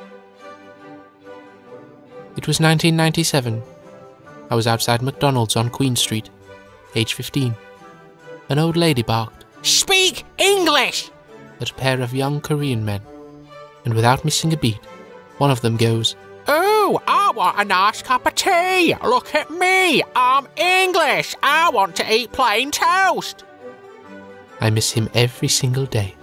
It was 1997. I was outside McDonald's on Queen Street, age 15. An old lady barked, "Speak English!" at a pair of young Korean men. And without missing a beat, one of them goes, "Oh, I want a nice cup of tea. Look at me. I'm English. I want to eat plain toast." I miss him every single day.